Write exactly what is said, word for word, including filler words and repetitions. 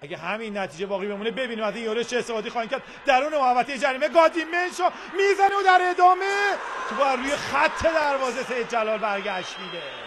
اگه همین نتیجه باقی بمونه ببینیم از این یورش چه استفاده خواهند کرد. درون محوطه جریمه گادیمنشو میزنه و در ادامه تو روی خط دروازه سید جلال برگشت میده.